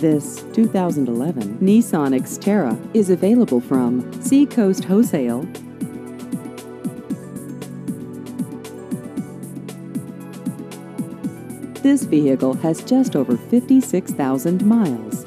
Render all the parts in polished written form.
This 2011 Nissan Xterra is available from Seacoast Wholesale. This vehicle has just over 56,000 miles.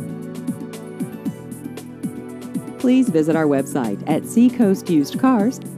Please visit our website at seacoastusedcars.com.